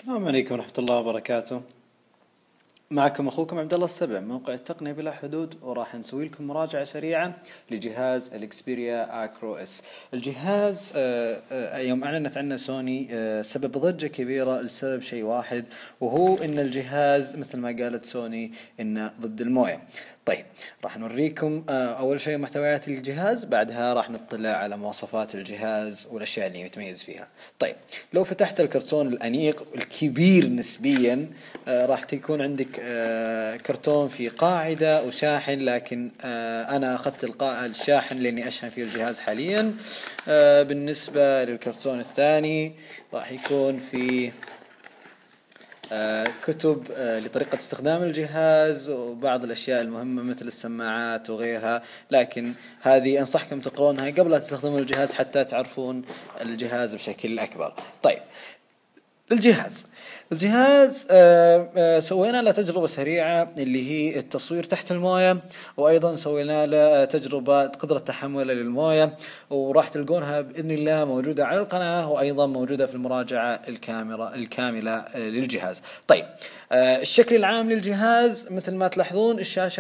السلام عليكم ورحمة الله وبركاته. معكم أخوكم عبد الله السبع، موقع التقنية بلا حدود، وراح نسوي لكم مراجعة سريعة لجهاز الإكسبيريا أكرو اس. الجهاز يوم أعلنت عنه سوني سبب ضجة كبيرة لسبب شيء واحد، وهو إن الجهاز مثل ما قالت سوني إنه ضد الموية. طيب، راح نوريكم أول شيء محتويات الجهاز، بعدها راح نطلع على مواصفات الجهاز والأشياء اللي يتميز فيها. طيب، لو فتحت الكرتون الأنيق الكبير نسبيا، راح تكون عندك كرتون في قاعدة وشاحن، لكن أنا أخذت الشاحن لأني أشحن فيه الجهاز حاليا. بالنسبة للكرتون الثاني راح يكون في كتب لطريقة استخدام الجهاز وبعض الأشياء المهمة مثل السماعات وغيرها، لكن هذه أنصحكم تقرونها قبل لا تستخدمون الجهاز حتى تعرفون الجهاز بشكل أكبر. طيب، الجهاز سوينا له تجربة سريعة اللي هي التصوير تحت الموية، وأيضا سوينا له تجربة قدرة تحمله للموية، وراح تلقونها بإذن الله موجودة على القناة، وأيضا موجودة في المراجعة الكاملة للجهاز. طيب، الشكل العام للجهاز مثل ما تلاحظون الشاشة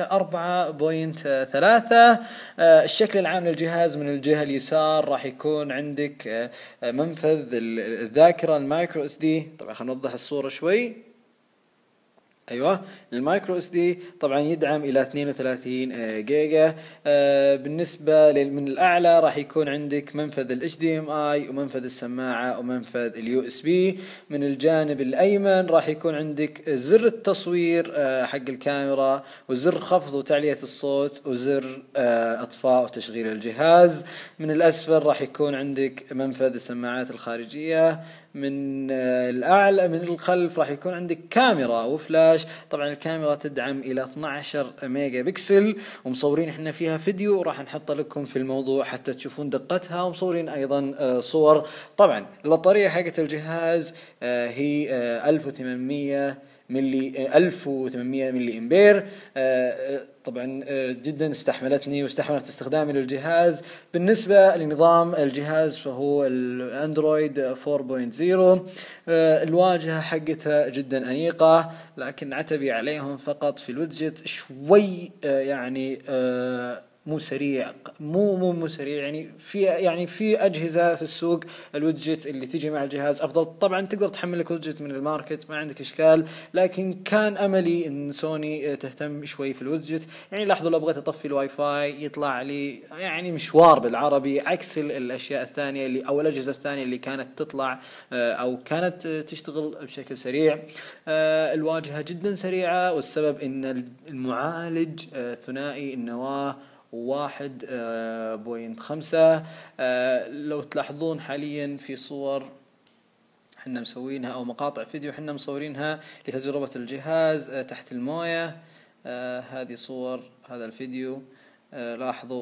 4.3. الشكل العام للجهاز من الجهة اليسار راح يكون عندك منفذ الذاكرة المايكرو اس دي. طبعا خلينا نوضح الصورة شوي. ايوه، المايكرو اس دي طبعا يدعم الى 32 جيجا. بالنسبه من الاعلى راح يكون عندك منفذ الاتش دي ام اي ومنفذ السماعه ومنفذ اليو اس بي. من الجانب الايمن راح يكون عندك زر التصوير حق الكاميرا، وزر خفض وتعليه الصوت، وزر اطفاء وتشغيل الجهاز. من الاسفل راح يكون عندك منفذ السماعات الخارجيه. من الأعلى من الخلف راح يكون عندك كاميرا وفلاش. طبعا الكاميرا تدعم إلى 12 ميجا بكسل، ومصورين احنا فيها فيديو راح نحطه لكم في الموضوع حتى تشوفون دقتها، ومصورين أيضا صور. طبعا البطارية حقت الجهاز هي 1800 ملي امبير. طبعا جدا استحملتني واستحملت استخدامي للجهاز. بالنسبة لنظام الجهاز فهو الاندرويد 4.0. الواجهة حقتها جدا أنيقة، لكن عتبي عليهم فقط في الويدجت شوي، يعني مو سريع، مو سريع، يعني في اجهزه في السوق الويدجت اللي تيجي مع الجهاز افضل. طبعا تقدر تحمل لك ويدجت من الماركت، ما عندك اشكال، لكن كان املي ان سوني تهتم شوي في الويدجت. يعني لاحظوا لو بغيت اطفي الواي فاي يطلع لي يعني مشوار بالعربي، عكس الاشياء الثانيه اللي او الاجهزه الثانيه اللي كانت تطلع او كانت تشتغل بشكل سريع. الواجهه جدا سريعه، والسبب ان المعالج ثنائي النواه 1.5. لو تلاحظون حاليا في صور حنا مسوينها او مقاطع فيديو حنا مصورينها لتجربة الجهاز تحت الموية. هذه صور هذا الفيديو. لاحظوا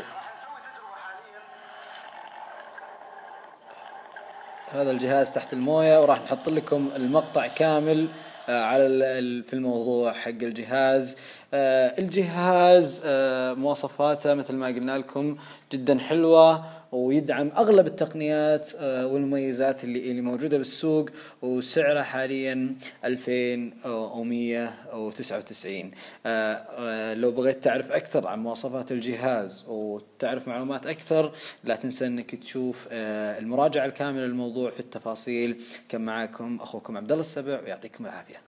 هذا الجهاز تحت الموية، وراح نحط لكم المقطع كامل على في الموضوع حق الجهاز. الجهاز مواصفاته مثل ما قلنا لكم جدا حلوة، ويدعم أغلب التقنيات والمميزات اللي موجودة بالسوق، وسعره حاليا 2199. لو بغيت تعرف أكثر عن مواصفات الجهاز وتعرف معلومات أكثر، لا تنسى أنك تشوف المراجعة الكاملة للموضوع في التفاصيل. كان معاكم أخوكم عبد الله السبع، ويعطيكم العافية.